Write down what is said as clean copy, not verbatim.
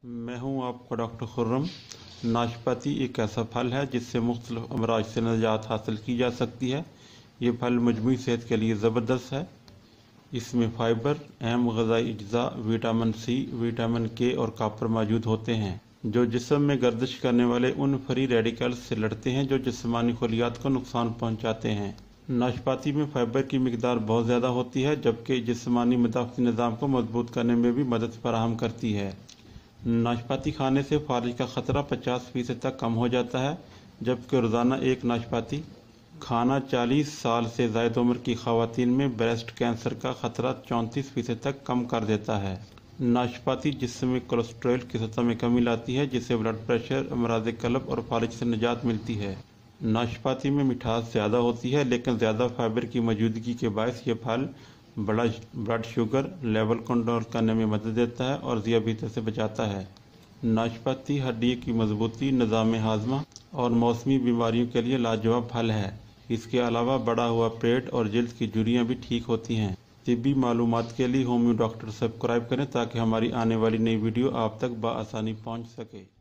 मैं हूं आपका डॉक्टर खुर्रम। नाशपाती एक ऐसा फल है जिससे मुख्तलिफ अमराज से निजात हासिल की जा सकती है। ये फल मजमूई सेहत के लिए ज़बरदस्त है। इसमें फाइबर, अहम ग़िज़ाई अज्जा, विटामिन सी, विटामिन के और कॉपर मौजूद होते हैं जो जिस्म में गर्दिश करने वाले उन फ्री रेडिकल्स से लड़ते हैं जो जिस्मानी खलियात को नुकसान पहुंचाते हैं। नाशपाती में फाइबर की मिकदार बहुत ज़्यादा होती है जबकि जिस्मानी मदाफ़ी निज़ाम को मजबूत करने में भी मदद फराहम करती है। नाशपाती खाने से फालिज का ख़तरा 50% तक कम हो जाता है, जबकि रोज़ाना एक नाशपाती खाना 40 साल से ज़ायद उम्र की ख़वातीन में ब्रेस्ट कैंसर का ख़तरा 34% तक कम कर देता है। नाशपाती जिस्म में कोलेस्ट्रॉल की सतह में कमी लाती है जिससे ब्लड प्रेशर, अमराज़ क़ल्ब और फालिज से निजात मिलती है। नाशपाती में मिठास ज़्यादा होती है लेकिन ज़्यादा फाइबर की मौजूदगी के बायस ये फल ब्लड शुगर लेवल कंट्रोल करने में मदद देता है और ज़ियाबीते से बचाता है। नाशपाती हड्डियों की मजबूती, निज़ाम हाज़मा और मौसमी बीमारियों के लिए लाजवाब फल है। इसके अलावा बढ़ा हुआ पेट और जिल्द की झुर्रियाँ भी ठीक होती हैं। तिब्बी मालूमात के लिए होम्यो डॉक्टर सब्सक्राइब करें ताकि हमारी आने वाली नई वीडियो आप तक बआसानी पहुँच सके।